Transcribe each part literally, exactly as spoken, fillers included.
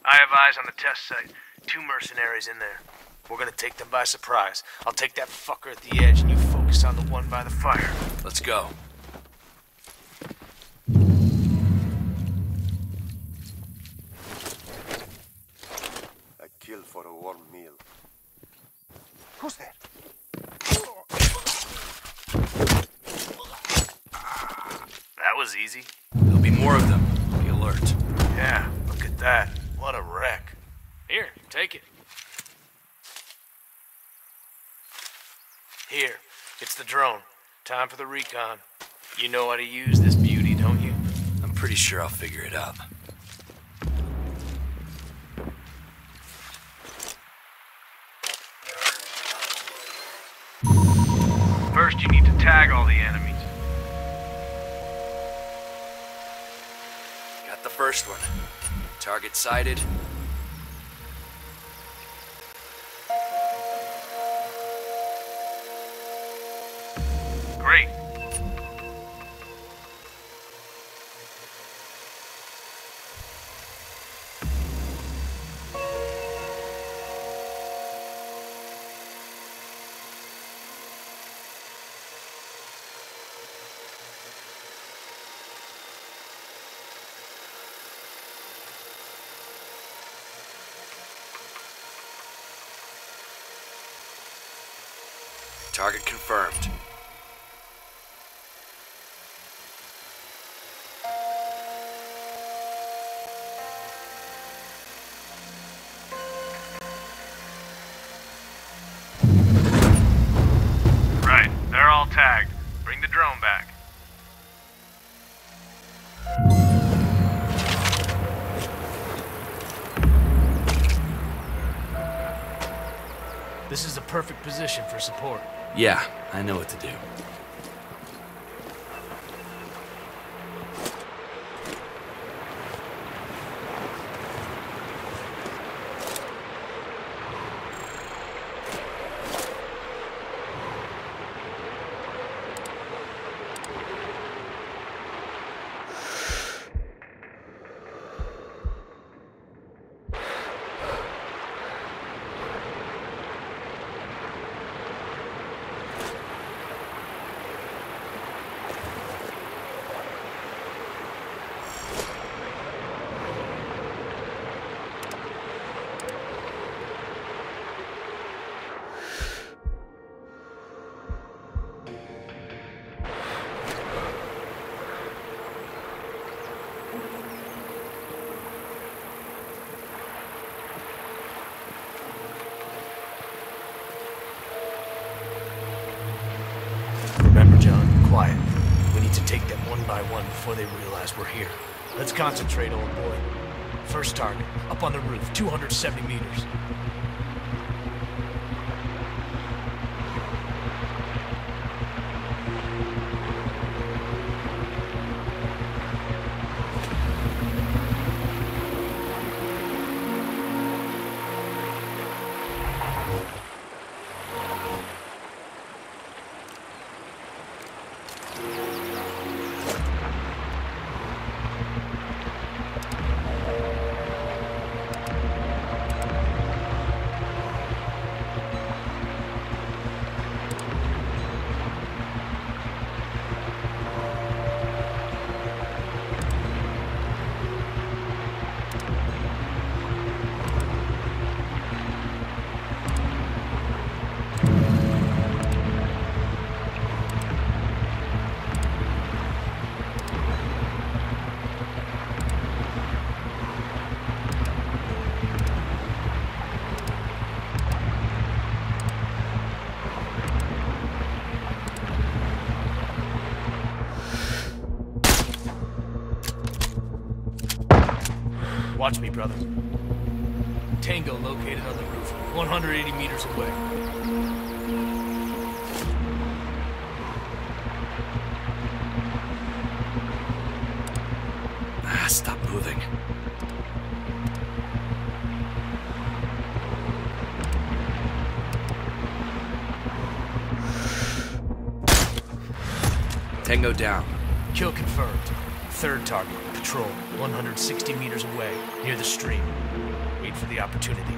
I have eyes on the test site. Two mercenaries in there. We're gonna take them by surprise. I'll take that fucker at the edge and you focus on the one by the fire. Let's go. I kill for a warm meal. Who's there? That was easy. There'll be more of them. Be alert. Yeah, look at that. What a wreck. Here, take it. Here, it's the drone. Time for the recon. You know how to use this beauty, don't you? I'm pretty sure I'll figure it out. First, you need to tag all the enemies. Got the first one. Target sighted. Great. Target confirmed. Right, they're all tagged. Bring the drone back. This is a perfect position for support. Yeah, I know what to do. Remember, John, quiet. We need to take them one by one before they realize we're here. Let's concentrate, old boy. First target, up on the roof, two hundred seventy meters. Watch me, brother. Tango located on the roof, one hundred eighty meters away. Ah, stop moving. Tango down. Kill confirmed. Third target, patrol, one hundred sixty meters away, near the stream. Wait for the opportunity.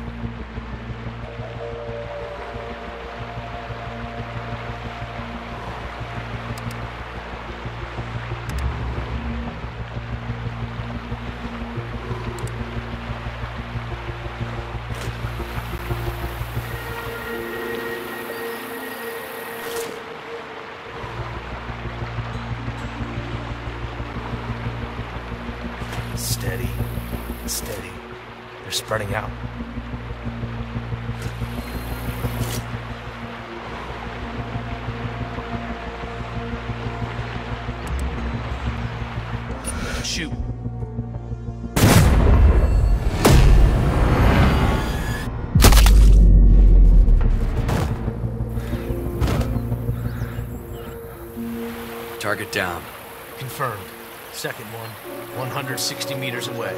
Steady, steady. They're spreading out. Shoot. Target down. Confirmed. Second one, one hundred sixty meters away.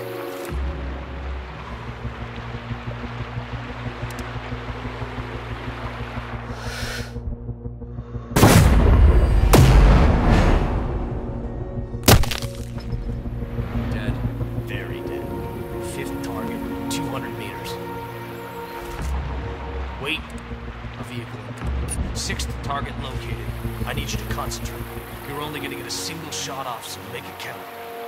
Dead. Very dead. Fifth target, two hundred meters. Wait. A vehicle incoming. Sixth target located. I need you to concentrate. You're only gonna get a single shot off, so make it count.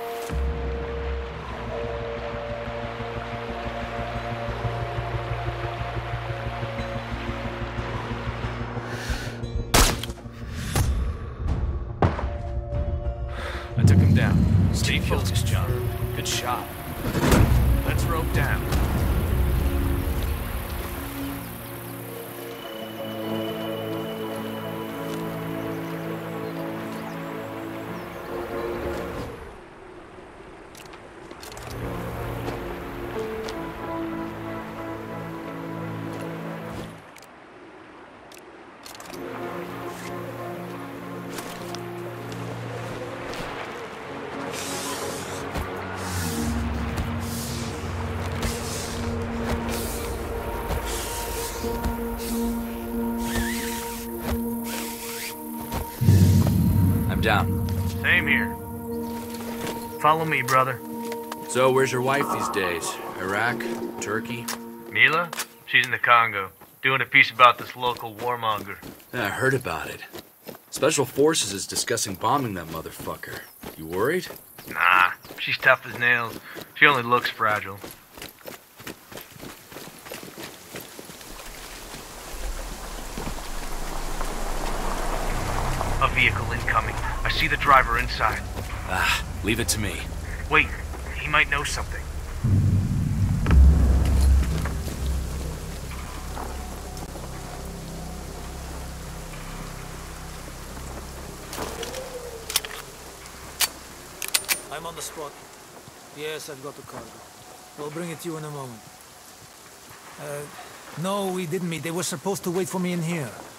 I took him down. Stay focused, John. Good shot. Let's rope down. I'm down. Same here. Follow me, brother. So, where's your wife these days? Iraq? Turkey? Mila? She's in the Congo, doing a piece about this local warmonger. Yeah, I heard about it. Special Forces is discussing bombing that motherfucker. You worried? Nah, she's tough as nails. She only looks fragile. A vehicle incoming. I see the driver inside. Ah, leave it to me. Wait, he might know something. I'm on the spot. Yes, I've got the cargo. We'll bring it to you in a moment. Uh, no, we didn't meet. They were supposed to wait for me in here.